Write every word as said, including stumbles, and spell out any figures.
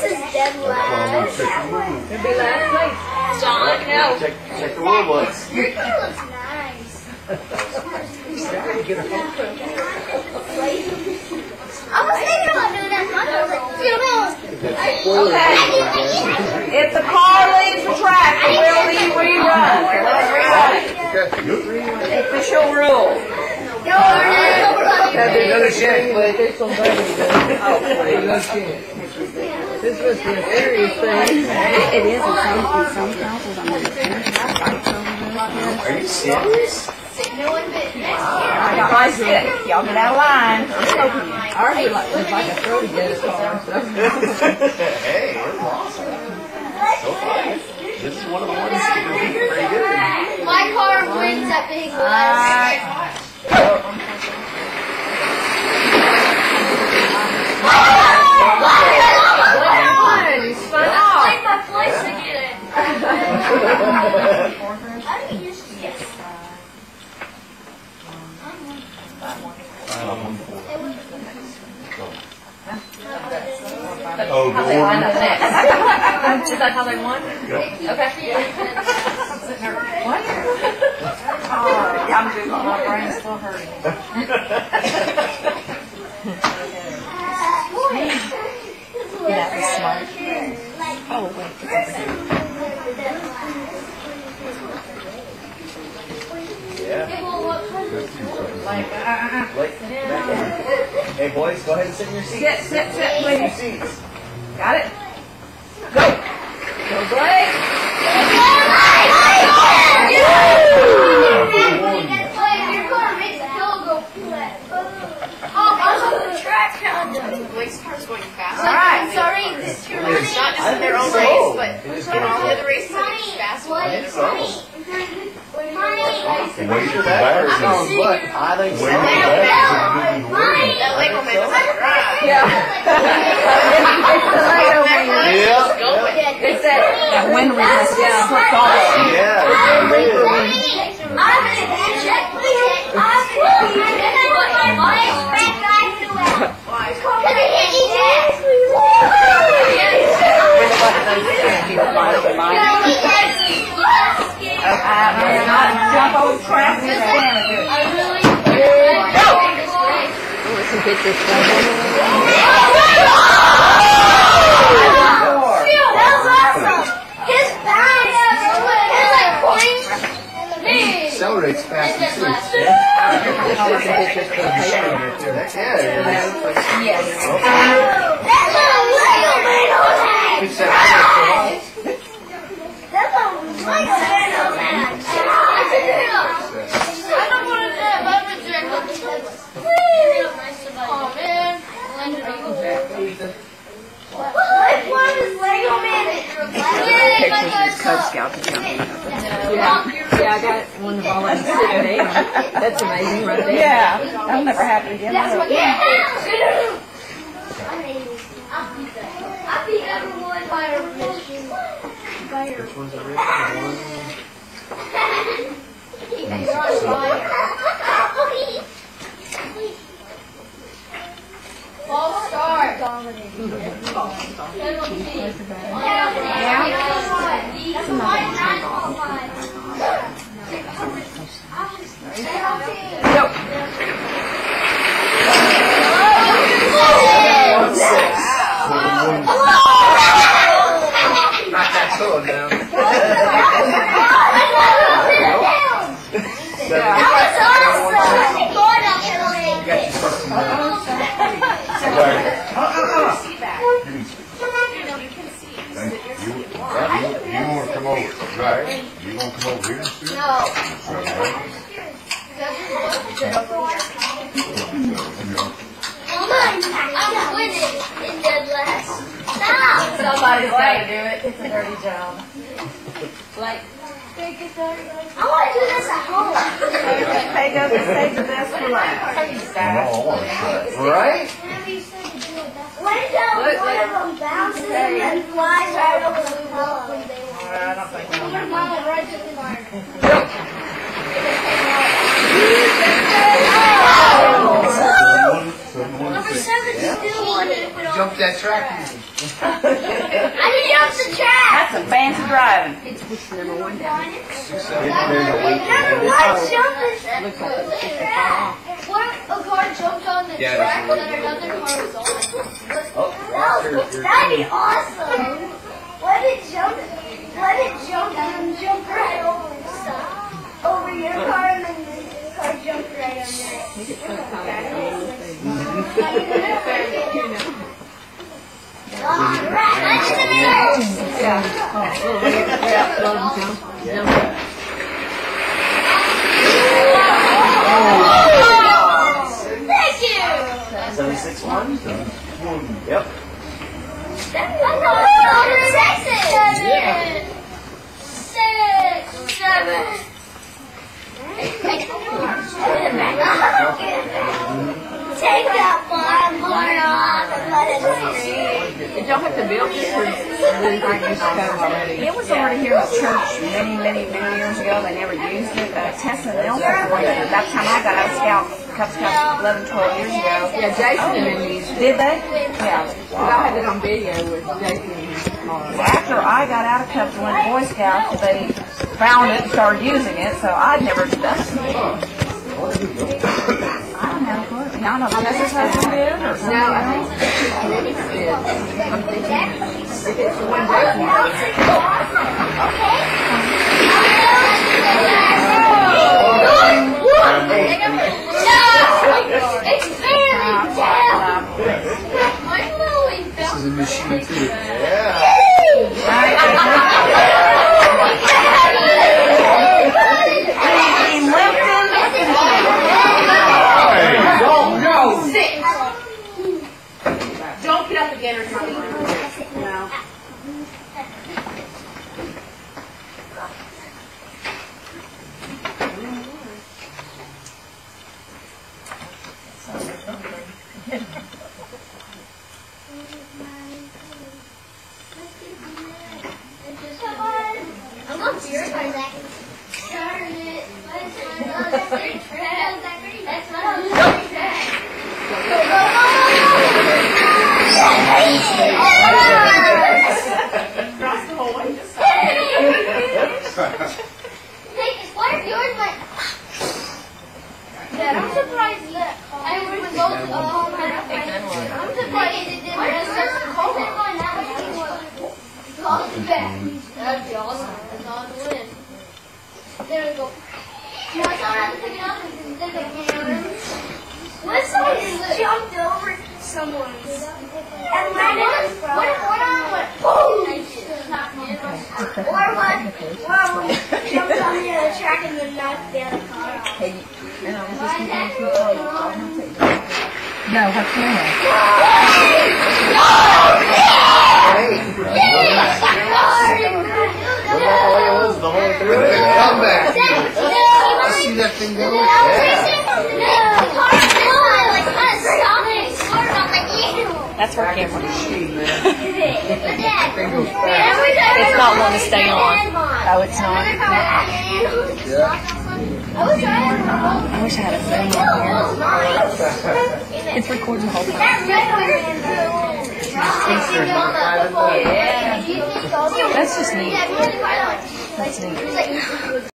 This is dead last. It'll be last place. John, no. Check, check the wood looks. Your hair looks nice. I was thinking about doing that. I was like, you know. Okay. If the car leaves the track, it will be rerun. Let's rerun it. Official rule. Have another chance, but This was the serious thing. It is in some, in some houses. I'm going to are you serious? I got my stick. Y'all get out of line. Ours is like, it's like a throw to get a car. So. Hey, that's awesome. So far, this is one of the ones that are pretty good. My car brings that big glass. You spun off. Like my place again. I didn't use this. Oh, How they line up next. Is that how they won? Okay. What? Oh, I'm just, my brain's still hurting. That was smart. Oh, wait. Yeah. Like, uh, uh, Like, hey, boys, go ahead and sit in your seats. sit, sit, sit, Sit in your please. seats. Got it? Go. Go, Blake. Blake's car's going fast. All right. Sorry, It's not just in their own race, but in all the other races, it's fast. I think so. Money. Wait for that. I can see. But I think so. Money. That Lego man was like, right. Yeah. Yeah. It's that, that wind resist. Yeah. Flipped off. Yeah. I'm not jump over traffic. Go. Let's get this done. Accelerates fast and sweet. Yes. Cub Scouts are coming. Yeah, yeah, I got one of all them sitting there. That's amazing right there. Yeah. I'll never happen again. That's what I beat everyone by a mission. Which one's the real one? False start. Knock that sword down. You want to come over, right? You want to come over here? No. I'm winning in dead last. Stop! Somebody's got to do it. It's a dirty job. Like, I want to do this at home. Hey, go to save the best for last. Right? What if that one of them bounces and flies right over the wall? I don't think we'll have Mama, right to the bar. Seven, one, Number six. seven is still one. jumped that track easy. I can jump the track. That's some fancy driving. It's push number one down. There's a weight Number behind it. one jumping Looks like it's just a fall off. What if a car jumped on the Yeah, track there's a and another car was on? Oh, That you're- would- you're- That'd be awesome. Let it jump. Let it jump and jump right over the side. Over your car and then your car jump right under it. Make it so tight that it moves. Alright, let's do it. Yeah. Oh, little way, way up, slow and jump. Jump. Thank you. seventy-six one? Yep. Six, seven. Take that bottom part off and let it free. Did y'all have to build this or did it used to come already? It was already here in the church many, many, many years ago. They never used it. Uh, Tessa and Elsa were there. That time I got out of Scout, Cub Scouts eleven, twelve years ago. Yeah, Jason and them used it. Did they? Yeah. Because I had it on video with Jason and his car. After I got out of Cubs and went to Boy Scouts, they found it and started using it, so I'd never done it. I don't have a clue. Y'all know Tessa's husband did? Or something? No, I think Nimitz did. I'm thinking, if it's the one Jason did. It's barely down. This is a machine too. Yeah. Team Lipton. Six. Don't get up again or something. No. I'm not sure if I can start it. That's not a good track. Go, go, Cross the whole way. Just Take what if yours went? Dad, I'm surprised that I would go to the home and I'm surprised it didn't just call it. Call it back. That'd be awesome. That's not the win. There we go. You want someone else to pick it up and then the camera? What if someone jumped over someone's and landed? What if one of them went boom? Or what? Well, jumped on the other track and then knocked the other car off. Hey, and I was just thinking if you called it, I'll have to take it. No, her camera. Look how the way it was the whole way through it. Come back. See that thing go? That's her camera. It's not one to stay on. Oh, it's not. I was trying to I wish I had a phone in here. It's recording the whole time. Yeah. That's just neat. That's neat.